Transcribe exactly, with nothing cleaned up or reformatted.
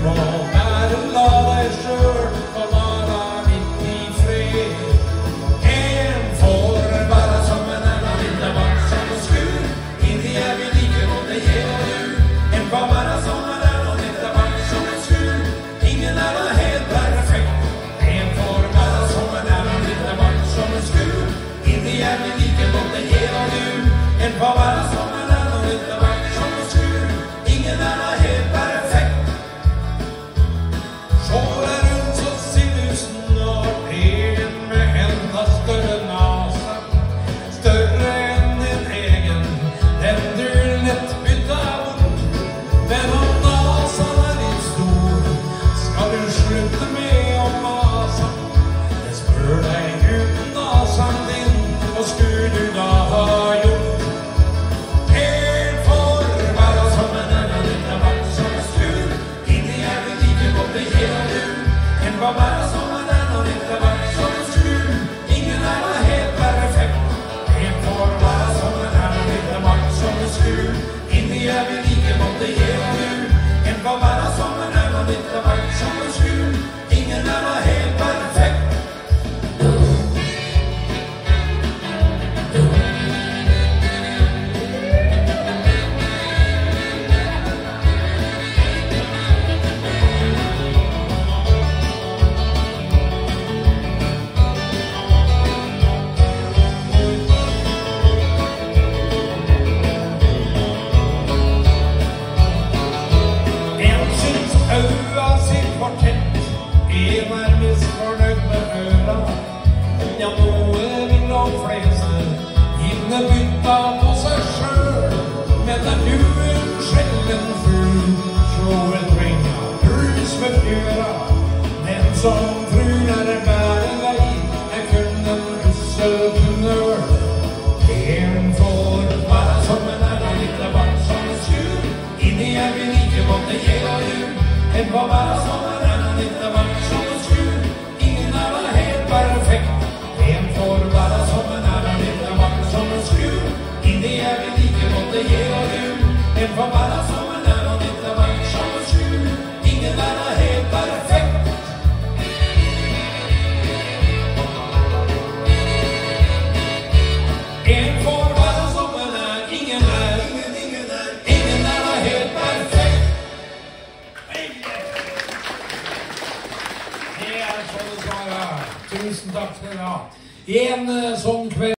må bare la deg selv og være midt i fred. En får være som en annen lille vakt som skur. Inni er vi like mot det jeg og du. En får være som en annen lille vakt som skur. Ingen er da helt perfekt. En får være som en annen lille vakt som skur. Inni er vi like mot det jeg og du. En får være som en annen lille vakt som skur. Ingen er da helt perfekt. Så er rundt så sinnusen og egen med enda større nasa. Større enn din egen, den du lett bytta bort. Men om nasan er litt stor, skal du slutte med å masa. Jeg spør deg uten nasan din, hva skulle du da ha gjort? En får være som en annen lille vakt som skur. Inni er vi like godt det jeg og du. En får være som en annen lille vakt som skur. Ingen er da helt perfekt. En får være som en annen lille vakt som skur. Inni er vi like godt det jeg og du. En får være som en annen lille vakt som skur. Ingen er da helt perfekt. En syns øya sitt kvartett er nærmest fornøyd med øra. Ja, noe vil de fleste hinne bytta på seg sjøl. Men er du en sjelden fugl, så et ringa brus med fjøra. Den som tror er bare lei, er kun en ussel knøl. En får være som en annen lille vakt som skur. Inni er vi like godt det jeg og du. En får være som en annen lille vakt som skur. Ingen er da helt perfekt. En får være som en annen lille vakt som skur. Inni er vi like godt det jeg og du. En får være som en annen lille vakt som skur. Ingen er da helt perfekt. En får være som en er, ingen er, ingen, ingen er, ingen er da helt perfekt. Det er sånn det skal være. Tusen takk skal dere ha. En eh, sånn kveld